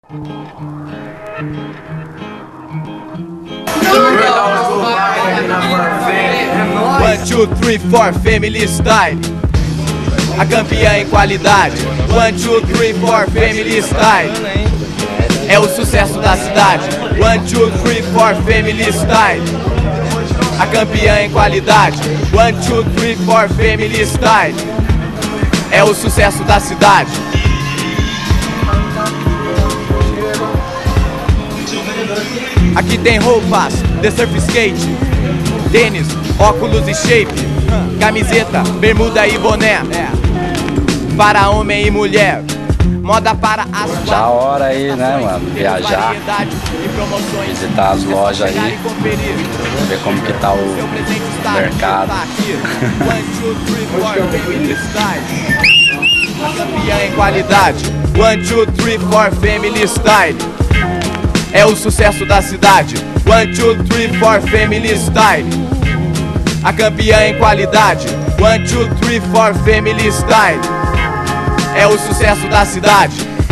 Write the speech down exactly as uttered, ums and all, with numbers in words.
One, two, three, four, family style. A campeã em qualidade. One, two, three, four, family style. É o sucesso da cidade. One, two, three, four, family style. A campeã em qualidade. One, two, three, four, family style. É o sucesso da cidade. Aqui tem roupas de surf skate, tênis, óculos e shape, camiseta, bermuda e boné, para homem e mulher. Moda para as quatro. Da hora aí, né, mano? Viajar, visitar as lojas aí, ver como que tá o mercado. Campeã em qualidade. One, two, three, four, family style. É o sucesso da cidade. One, two, three, four, family style. A campeã em qualidade. One, two, three, four, family style. É o sucesso da cidade.